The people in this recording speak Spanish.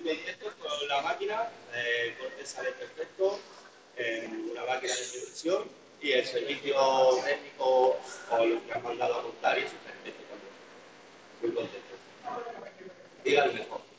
contento con la máquina, el corte sale perfecto, una máquina de precisión y el servicio técnico o lo que han mandado a montar y eso es perfecto también. Muy contento. Dígame mejor.